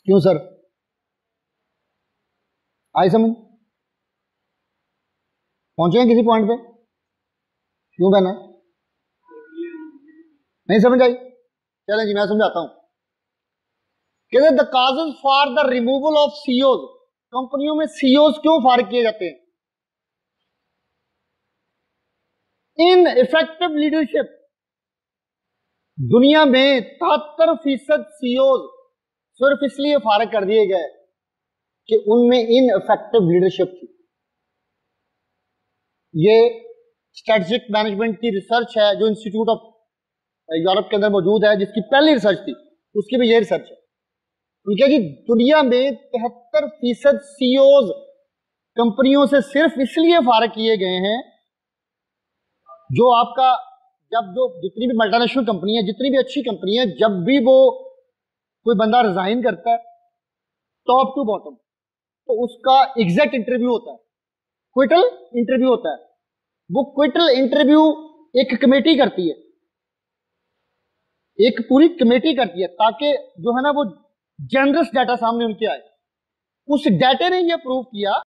क्यों सर? आई समझ? पहुंचे हैं किसी पॉइंट पे? क्यों बहना? नहीं समझ आई? चलें जी मैं समझाता हूं। कहते the causes for the removal of CEOs, कंपनियों में सीईओज क्यों फारिग किए जाते हैं? इन इफेक्टिव लीडरशिप, दुनिया में 73% सीईओज सिर्फ इसलिए फारिग कर दिए गए कि उनमें इन इफेक्टिव लीडरशिप थी। ये स्ट्रेटेजिक मैनेजमेंट की रिसर्च है जो इंस्टीट्यूट ऑफ यूरोप के अंदर मौजूद है, जिसकी पहली रिसर्च थी, उसकी भी ये रिसर्च है। उनके जी दुनिया में 73% सीईओज कंपनियों से सिर्फ इसलिए फारिग किए गए हैं, जो आपका जब जो जितनी भी मल्टीनेशनल कंपनी है, जितनी भी अच्छी कंपनी है, जब भी वो कोई बंदा रिजाइन करता है टॉप टू बॉटम, तो उसका एग्जैक्ट इंटरव्यू होता है, क्विटल इंटरव्यू होता है। वो क्विटल इंटरव्यू एक कमेटी करती है, एक पूरी कमेटी करती है, ताकि जो है ना वो जेनरस डाटा सामने उनके आए। उस डाटा ने यह प्रूव किया